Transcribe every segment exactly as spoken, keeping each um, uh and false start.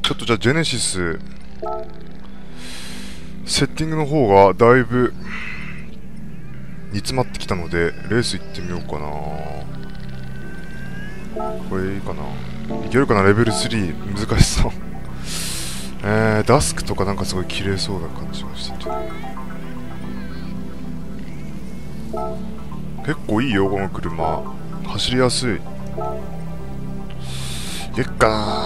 ちょっとじゃあジェネシスセッティングの方がだいぶ煮詰まってきたのでレース行ってみようかな。これいいかな、いけるかな。レベルスリー難しそうえー、ダスクとかなんかすごい綺麗そうな感じがしてて結構いいよこの車、走りやすい。いけっかな。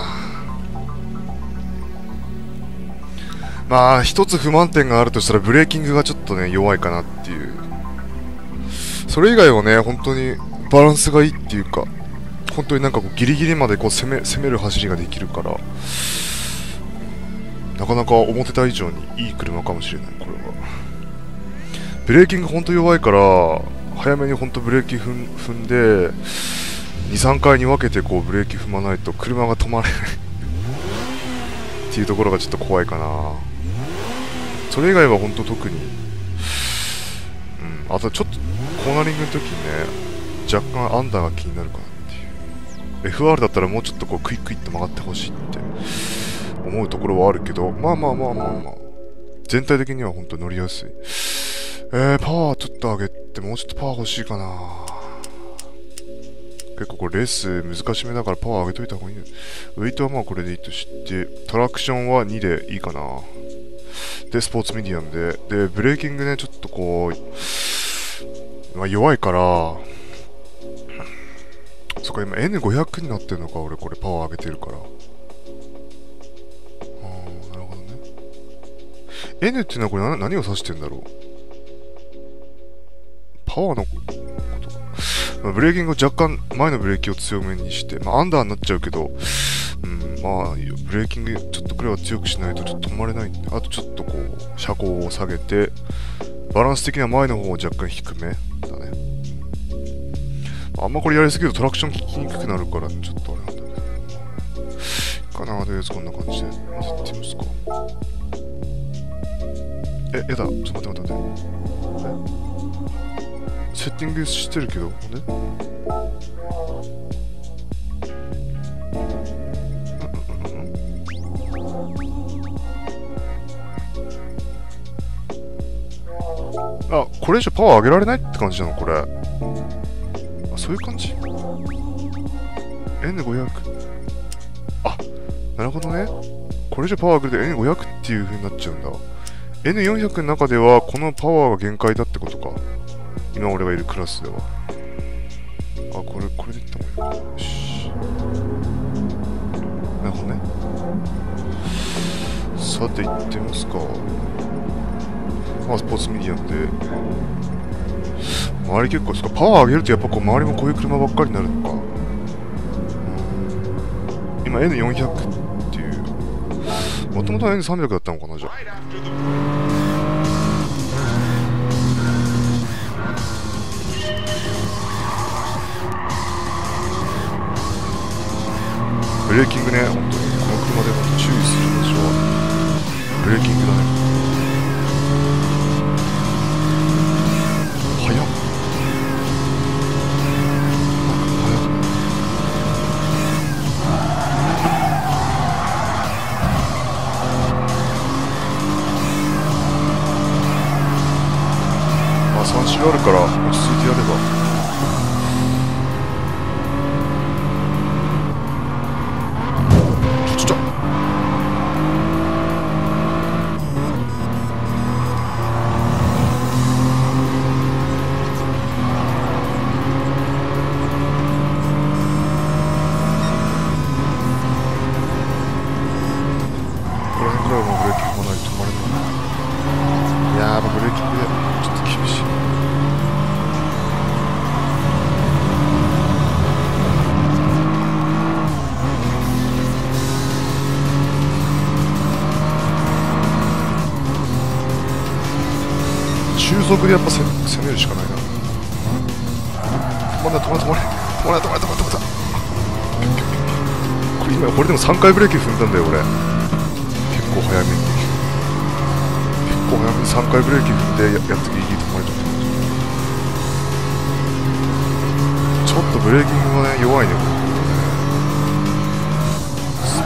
まあ一つ不満点があるとしたらブレーキングがちょっとね弱いかなっていう。それ以外はね本当にバランスがいいっていうか、本当になんかこうギリギリまでこう攻め攻める走りができるから、なかなか思ってた以上にいい車かもしれない。これはブレーキング本当弱いから早めに本当ブレーキ踏ん、踏んでにさんかいに分けてこうブレーキ踏まないと車が止まれないっていうところがちょっと怖いかな。それ以外は本当特に、うん、あとちょっとコーナリングの時にね若干アンダーが気になるかなっていう。 エフアール だったらもうちょっとこうクイックイッと曲がってほしいって思うところはあるけど、まあまあまあまあまあ全体的には本当乗りやすい。えー、パワーちょっと上げてもうちょっとパワー欲しいかな。結構これレース難しめだからパワー上げといた方がいいね。ウェイトはまあこれでいいとして、トラクションはにでいいかな。でスポーツミディアムで、でブレーキングねちょっとこう、まあ、弱いから、そっか今 エヌごひゃく になってるのか。俺これパワー上げてるから。ああなるほどね。 N っていうのはこれ 何, 何を指してんだろう。パワーのことか、まあ、ブレーキングを若干前のブレーキを強めにして、まあアンダーになっちゃうけど、うん、まあブレーキングちょっとくらいは強くしないとちょっと止まれないんで、あとちょっとこう車高を下げてバランス的には前の方を若干低めだね。あんまこれやりすぎるとトラクション効きにくくなるから、ね、ちょっとあれなんだけどかな。とりあえずこんな感じで混ぜてみますか。え、やだ、ちょっと待って待って待って、セッティングしてるけど、ね、あ、これ以上パワー上げられないって感じなのこれ。あ、そういう感じ エヌごひゃく。 あ、なるほどね。これ以上パワー上げると エヌごひゃく っていう風になっちゃうんだ。 エヌよんひゃく の中ではこのパワーが限界だってことか、今俺がいるクラスでは。あ、これこれでいった方がいいか。よし、なるほどね。さて行ってみますか。まあスポーツミディアムで周り結構ですか。パワー上げるとやっぱこう周りもこういう車ばっかりになるのか。今 エヌよんひゃく っていう、もともとは エヌさんびゃく だったのかな。じゃあブレーキングね、本当にこの車で本当注意するでしょ。ブレーキングだね。速っ。まあさん種あるから落ち着いてやれば。中速でやっぱ攻めるしかないな。止まれ止まれ止まれ止まれ止まれ止まれ止まれ止まれ。これ今これでもさんかいブレーキ踏んだんだよ俺。結構早めに結構早めにさんかいブレーキ踏んでややっとギリギリ止まれちゃった。ちょっとブレーキングがね弱いねこれね。ス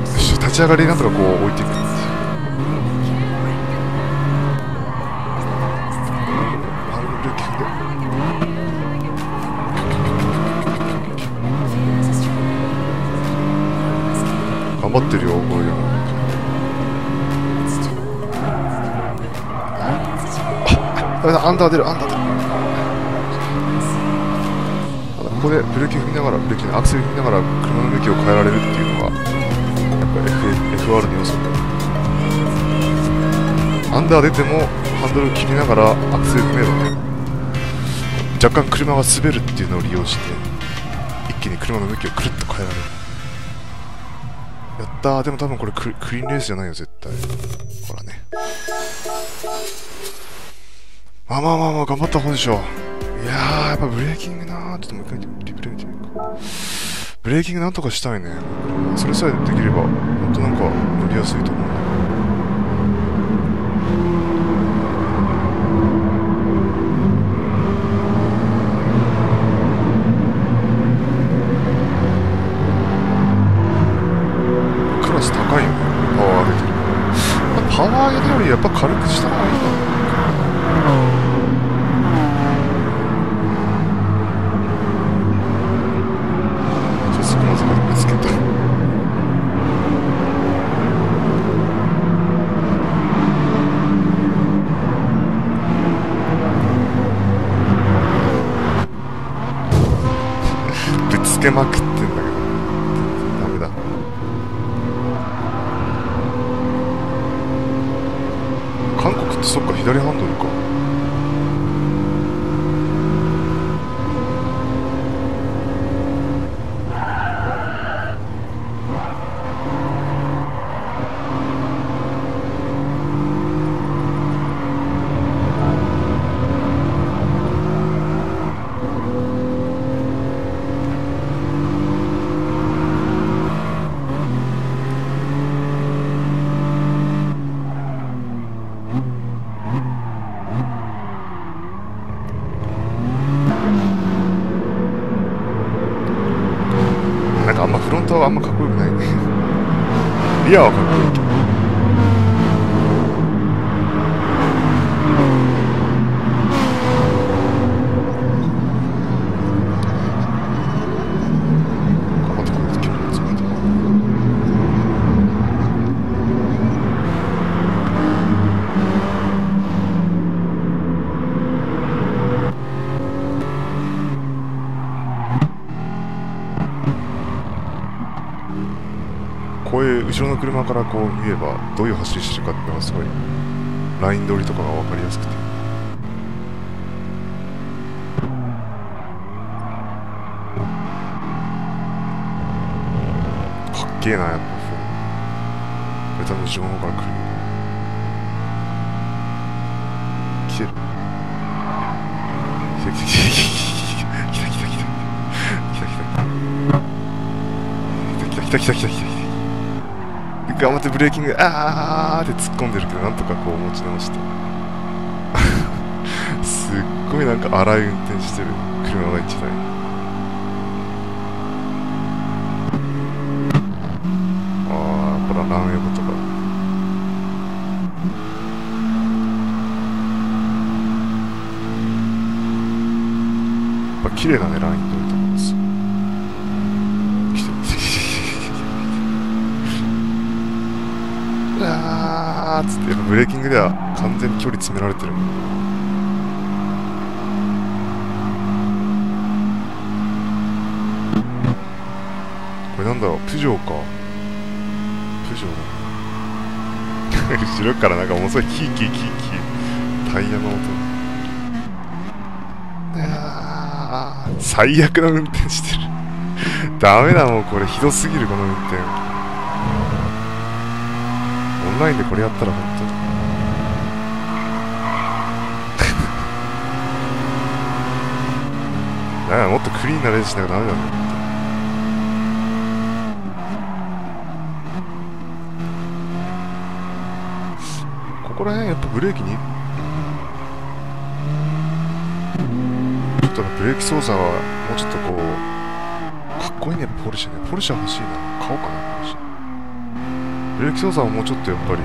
よし、立ち上がりなんとかこう置いていくんですよ。ハンドルブレーキ踏んで頑張ってるよ、これでも。あ、ダメだ、アンダー出る、アンダー出る。ここでブレーキ踏みながら、ブレーキのアクセル踏みながら車の向きを変えられるっていうのがやっぱ エフアール の要素で、アンダー出てもハンドルを切りながらアクセル踏めばね、若干車が滑るっていうのを利用して一気に車の向きをくるっと変えられる。 やったー。でも多分これクリ、クリーンレースじゃないよ絶対。ほらね。まあまあまあまあ頑張った方でしょう。いやーやっぱブレーキングなー。ちょっともう一回リプレイ見てみるか。ブレーキングなんとかしたいね。それさえできればほんとなんか乗りやすいと思うんだけど。クラス高いよね。パワー上げてる。パワー上げるよりやっぱ軽くした方がいいんだろう。つけまくってんだけどダメだ。韓国ってそっか左ハンドルか。あんまフロントはあんまかっこよくないね。リアはかっこいいけど。頑張ってこれで距離を詰めて。こういう後ろの車からこう見ればどういう走りしてるかっていうのがすごいライン取りとかが分かりやすくてかっけえな。やっぱこれ多分後ろの方から来るよ。来てる来た来た来た来た来た来た来た来た来た来た来た来た来た来た。頑張ってブレーキングあーって突っ込んでるけどなんとかこう持ち直してすっごいなんか荒い運転してる車が一台。ああやっぱランエボとかやっぱ綺麗だね。ライン取りとかです。あーっつってやっぱブレーキングでは完全に距離詰められてるんだ。これなんだろう、プジョーか。プジョーだ後ろからなんかものすごいキーキーキーキータイヤの音。あー最悪な運転してるダメだもうこれひどすぎるこの運転。オンラインでこれやったら本当にだからもっとクリーンなレースしなきゃダメだね。ここら辺やっぱブレーキにちょっとブレーキ操作はもうちょっとこうかっこいいね。ポルシェね。ポルシェ欲しいな。買おうかなポルシェ。ブレーキ操作はもうちょっとやっぱりね、う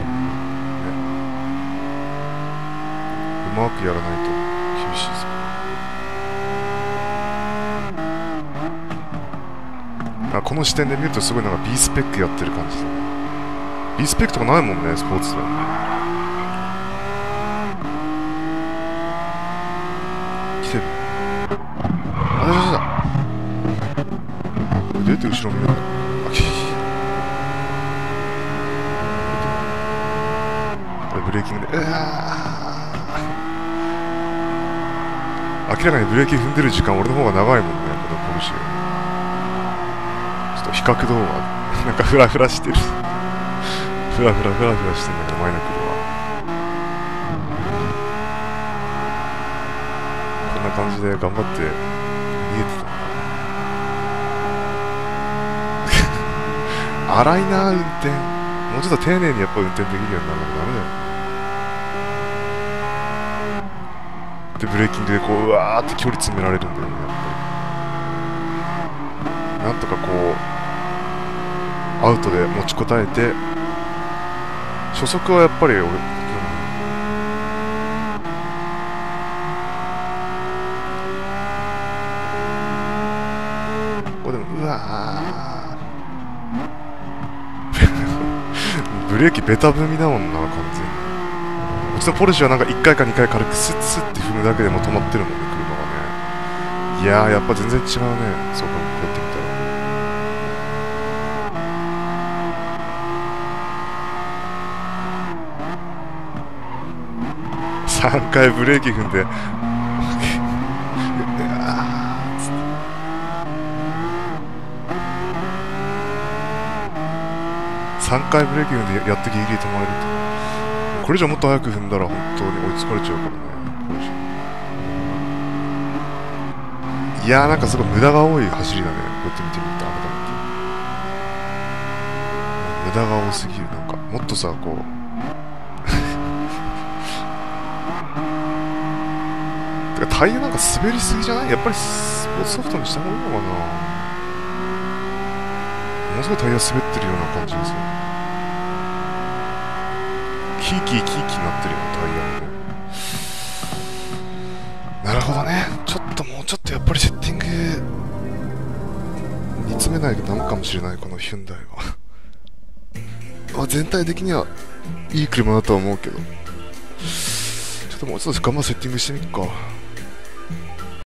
まくやらないと厳しいです。あ、この視点で見るとすごいなんか B スペックやってる感じだね。B スペックとかないもんね、スポーツで。来てる。あ、大丈夫だ。どうやって後ろ見るんだろう。あ、きブレーキングで、うわー明らかにブレーキ踏んでる時間俺の方が長いもんね、このポルシェ。ちょっと比較動画なんかフラフラしてる。フラフラフラフラしてんだけど、前の車。こんな感じで頑張って逃げてた。荒いな運転。もうちょっと丁寧にやっぱ運転できるようにならなきゃダメだよ。でブレーキングでこううわーって距離詰められるんだよね、やっぱり。なんとかこうアウトで持ちこたえて、初速はやっぱり俺、うん、これでもうわーブレーキベタ踏みだもんな、完全に。うちのポルシェはなんかいっかいかにかい軽くスッスッって踏むだけでも止まってるもんね、車がね。いやー、やっぱ全然違うね、そうか、こうやってみたら。さんかいブレーキ踏んでさんかいブレーキ踏んでやっとギリギリ止まれるって。これ以上もっと早く踏んだら本当に追いつかれちゃうからね。いやー、なんかすごい無駄が多い走りだね、こうやって見てみた、改めて。無駄が多すぎる。なんかもっとさ、こうてかタイヤなんか滑りすぎじゃない？やっぱりスポーツソフトにした方がいいのかな。ものすごいタイヤ滑ってるような感じですよ。キーキーキーキーになってるようなタイヤがね。なるほどね。ちょっともうちょっとやっぱりセッティング煮詰めないとダメかもしれない、このヒュンダイは。まあ全体的にはいい車だとは思うけど、ちょっともうちょっと頑張ってセッティングしてみっか。